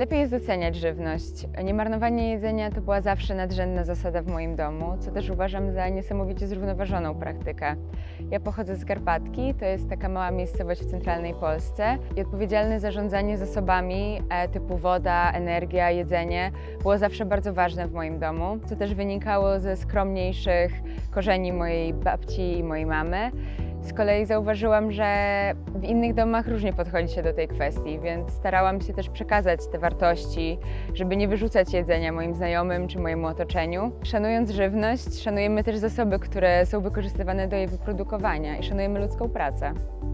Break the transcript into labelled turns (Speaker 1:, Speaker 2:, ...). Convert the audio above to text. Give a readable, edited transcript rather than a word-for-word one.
Speaker 1: Lepiej jest doceniać żywność. Niemarnowanie jedzenia to była zawsze nadrzędna zasada w moim domu, co też uważam za niesamowicie zrównoważoną praktykę. Ja pochodzę z Karpatki, to jest taka mała miejscowość w centralnej Polsce i odpowiedzialne zarządzanie zasobami typu woda, energia, jedzenie było zawsze bardzo ważne w moim domu, co też wynikało ze skromniejszych korzeni mojej babci i mojej mamy. Z kolei zauważyłam, że w innych domach różnie podchodzi się do tej kwestii, więc starałam się też przekazać te wartości, żeby nie wyrzucać jedzenia moim znajomym czy mojemu otoczeniu. Szanując żywność, szanujemy też zasoby, które są wykorzystywane do jej wyprodukowania i szanujemy ludzką pracę.